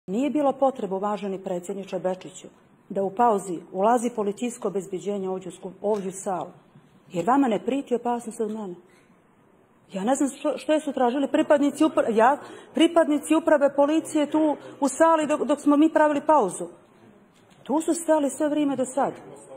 Nije bilo potrebe, uvaženi predsjedniče Bečiću, da u pauzi ulazi policijsko obezbeđenje ovdje u salu, jer vama ne priti opasnost od mene. Ja ne znam što su tražili pripadnici uprave policije tu u sali dok smo mi pravili pauzu. Tu su stali sve vrijeme do sad.